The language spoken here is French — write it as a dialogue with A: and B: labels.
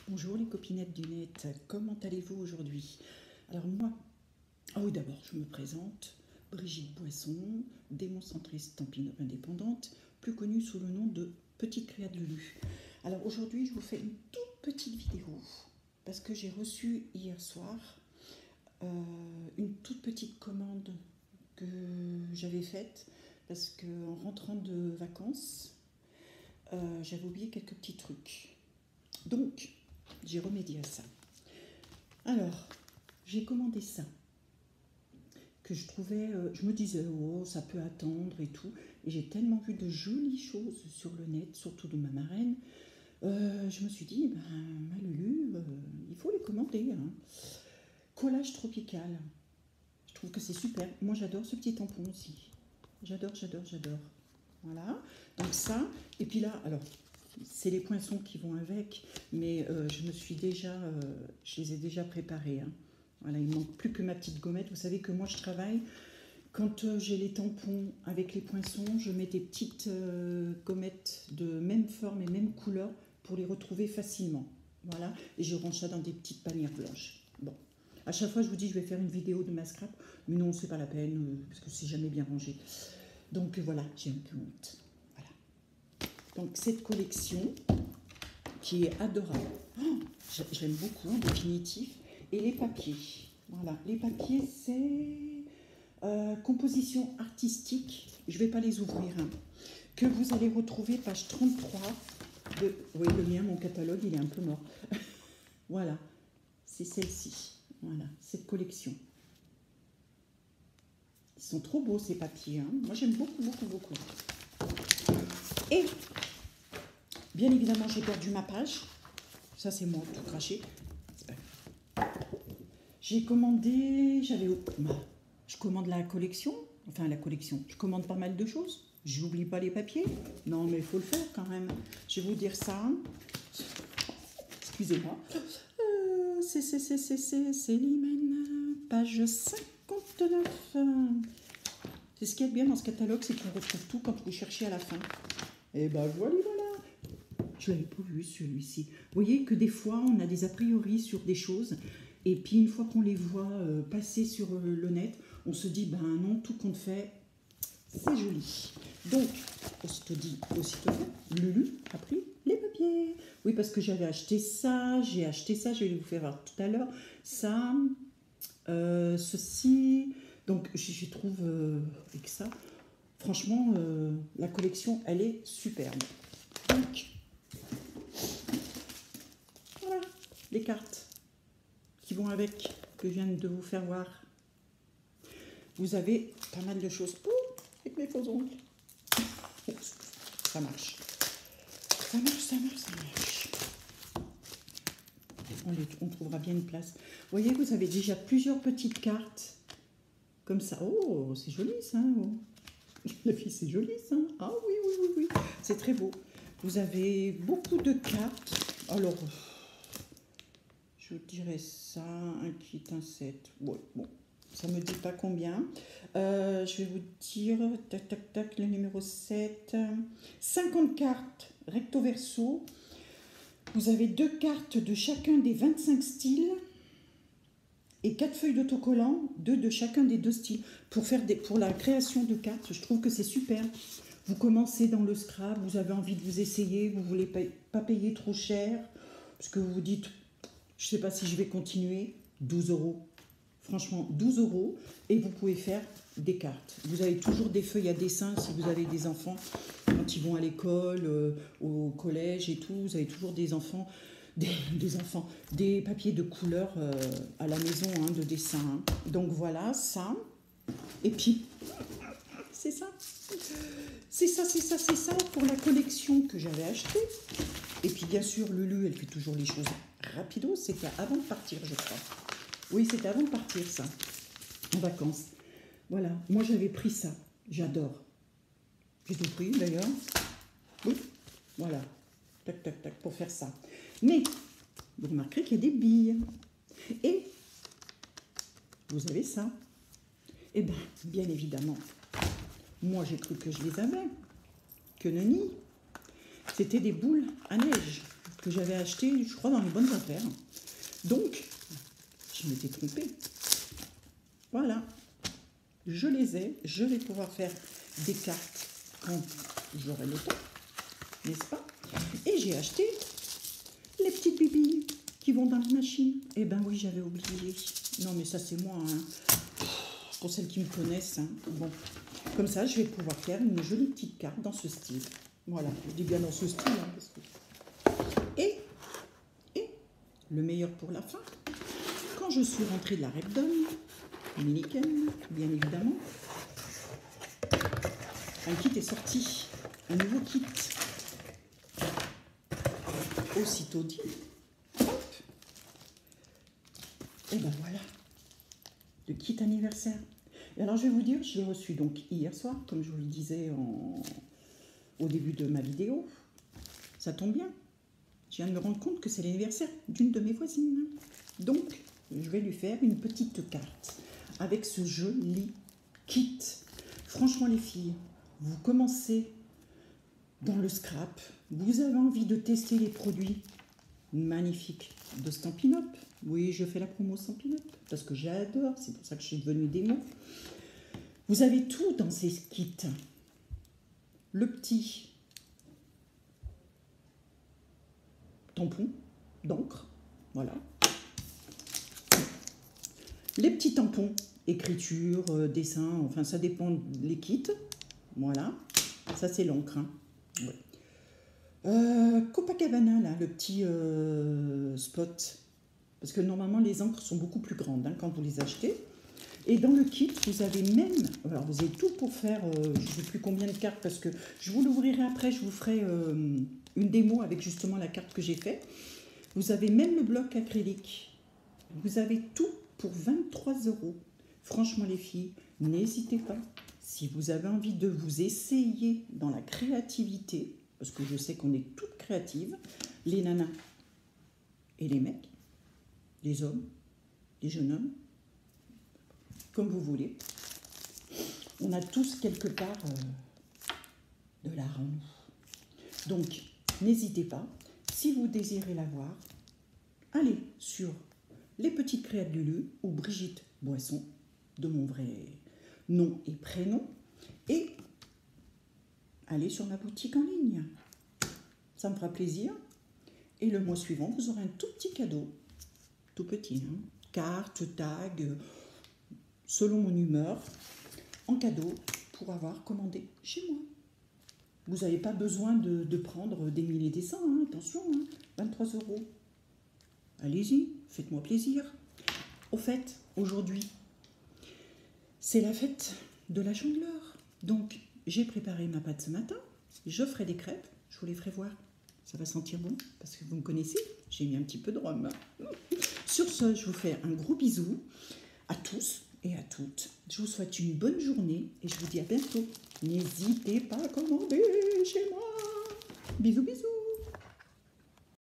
A: Bonjour les copinettes du net, comment allez-vous aujourd'hui? Alors moi, oui d'abord je me présente, Brigitte Boisson, démonstratrice Stampin' Up indépendante, plus connue sous le nom de Petite Créa de Lulu. Alors aujourd'hui je vous fais une toute petite vidéo, parce que j'ai reçu hier soir une toute petite commande que j'avais faite, parce qu'en rentrant de vacances, j'avais oublié quelques petits trucs. Donc, j'ai remédié à ça. Alors, j'ai commandé ça, que je trouvais, je me disais, oh, ça peut attendre et tout. Et j'ai tellement vu de jolies choses sur le net, surtout de ma marraine. Je me suis dit, ma Lulu, il faut les commander. Hein. Collage tropical. Je trouve que c'est super. Moi, j'adore ce petit tampon aussi. J'adore, j'adore, j'adore. Voilà. Donc ça, et puis là, alors... c'est les poinçons qui vont avec, mais je les ai déjà préparés. Hein. Voilà, il ne manque plus que ma petite gommette. Vous savez que moi, je travaille, quand j'ai les tampons avec les poinçons, je mets des petites gommettes de même forme et même couleur pour les retrouver facilement. Voilà, et je range ça dans des petites panières blanches. Bon, à chaque fois, je vous dis, je vais faire une vidéo de ma scrap, mais non, c'est pas la peine, parce que c'est jamais bien rangé. Donc voilà, j'ai un peu honte. Donc cette collection qui est adorable, oh, j'aime beaucoup en définitif, et les papiers, voilà, les papiers c'est composition artistique, je ne vais pas les ouvrir, hein, que vous allez retrouver page 33, oui le mien, mon catalogue il est un peu mort, voilà, c'est celle-ci, voilà, cette collection. Ils sont trop beaux ces papiers, hein. Moi j'aime beaucoup, beaucoup, beaucoup. Et bien évidemment, j'ai perdu ma page. Ça, c'est moi, tout craché. J'ai commandé... je commande la collection. Enfin, la collection. Je commande pas mal de choses. J'oublie pas les papiers. Non, mais il faut le faire quand même. Je vais vous dire ça. Excusez-moi. C'est Limen, page 59. C'est ce qu'il y a de bien dans ce catalogue, c'est qu'on retrouve tout quand vous cherchez à la fin. Et ben voilà. Je ne l'avais pas vu celui-ci. Vous voyez que des fois, on a des a priori sur des choses. Et puis, une fois qu'on les voit passer sur le net, on se dit, ben non, tout compte fait, c'est joli. Donc, aussitôt dit, aussitôt fait, Lulu a pris les papiers. Oui, parce que j'avais acheté ça, j'ai acheté ça, je vais vous faire voir tout à l'heure. Ça, ceci. Donc, je trouve avec ça, franchement, la collection, elle est superbe. Donc, les cartes qui vont avec, que je viens de vous faire voir. Vous avez pas mal de choses. Oh, avec mes faux ongles. Ça marche. Ça marche. On trouvera bien une place. Vous voyez, vous avez déjà plusieurs petites cartes. Comme ça. Oh, c'est joli ça. Oh. La fille, c'est joli ça. Ah oui. C'est très beau. Vous avez beaucoup de cartes. Alors... je dirais ça, un kit, un set. Ouais, bon, ça ne me dit pas combien. Je vais vous dire, tac, le numéro 7. 50 cartes recto verso. Vous avez 2 cartes de chacun des 25 styles et 4 feuilles d'autocollant, 2 de chacun des 2 styles. Pour la création de cartes, je trouve que c'est super. Vous commencez dans le scrap, vous avez envie de vous essayer, vous ne voulez pas payer trop cher, parce que vous vous dites... je ne sais pas si je vais continuer. 12 €. Franchement, 12 €. Et vous pouvez faire des cartes. Vous avez toujours des feuilles à dessin si vous avez des enfants. Quand ils vont à l'école, au collège et tout, vous avez toujours des enfants, des papiers de couleur à la maison, hein, de dessin. Hein. Donc voilà, ça. Et puis, c'est ça. C'est ça pour la collection que j'avais achetée. Et puis bien sûr, Lulu, elle fait toujours les choses rapido. C'était avant de partir, je crois. Oui, c'était avant de partir, ça. En vacances. Voilà. Moi, j'avais pris ça. J'adore. J'ai tout pris, d'ailleurs. Oui. Voilà. Tac, pour faire ça. Mais, vous remarquerez qu'il y a des billes. Et, vous avez ça. Eh bien, bien évidemment, moi, j'ai cru que je les avais. Que nenni. C'était des boules à neige. que j'avais acheté, je crois, dans les bonnes affaires. Donc, je m'étais trompée. Voilà. Je les ai. Je vais pouvoir faire des cartes quand j'aurai le temps, n'est-ce pas? Et j'ai acheté les petites bibilles qui vont dans la machine. Eh ben oui, j'avais oublié. Non, mais ça, c'est moi, hein. Pour celles qui me connaissent, hein. Bon, comme ça, je vais pouvoir faire une jolie petite carte dans ce style. Voilà, je dis bien dans ce style, hein, parce que... Et le meilleur pour la fin, quand je suis rentrée de la Repdom, dominicaine, bien évidemment, un kit est sorti, un nouveau kit. Aussitôt dit, hop, et ben voilà, le kit anniversaire. Et alors je vais vous dire, je l'ai reçu donc hier soir, comme je vous le disais au début de ma vidéo. Ça tombe bien, je viens de me rendre compte que c'est l'anniversaire d'une de mes voisines. Donc, je vais lui faire une petite carte avec ce joli kit. Franchement les filles, vous commencez dans le scrap, vous avez envie de tester les produits magnifiques de Stampin' Up. Oui, je fais la promo Stampin' Up parce que j'adore, c'est pour ça que je suis devenue démo. Vous avez tout dans ces kits. Le petit tampon d'encre, voilà. Les petits tampons, écriture, dessin, enfin ça dépend des kits. Voilà, ça c'est l'encre. Hein. Ouais. Copacabana, là, le petit spot. Parce que normalement les encres sont beaucoup plus grandes hein, quand vous les achetez. Et dans le kit, vous avez même, alors vous avez tout pour faire, je ne sais plus combien de cartes parce que je vous l'ouvrirai après, je vous ferai une démo avec justement la carte que j'ai faite. Vous avez même le bloc acrylique. Vous avez tout pour 23 €. Franchement les filles, n'hésitez pas. Si vous avez envie de vous essayer dans la créativité, parce que je sais qu'on est toutes créatives, les nanas et les mecs, les hommes, les jeunes hommes, comme vous voulez. On a tous quelque part de l'art en nous. Donc, n'hésitez pas. Si vous désirez la voir, allez sur Les Petites Créates de Lulu ou Brigitte Boisson, de mon vrai nom et prénom, et allez sur ma boutique en ligne. Ça me fera plaisir. Et le mois suivant, vous aurez un tout petit cadeau. Tout petit, hein. Carte, tag, selon mon humeur, en cadeau pour avoir commandé chez moi. Vous n'avez pas besoin de prendre des milliers et des cents, hein, attention, hein, 23 €. Allez-y, faites-moi plaisir. Au fait, aujourd'hui, c'est la fête de la Chandeleur. Donc, j'ai préparé ma pâte ce matin. Je ferai des crêpes, je vous les ferai voir. Ça va sentir bon, parce que vous me connaissez, j'ai mis un petit peu de rhum. Sur ce, je vous fais un gros bisou à tous et à toutes. Je vous souhaite une bonne journée et je vous dis à bientôt. N'hésitez pas à commander chez moi. Bisous, bisous.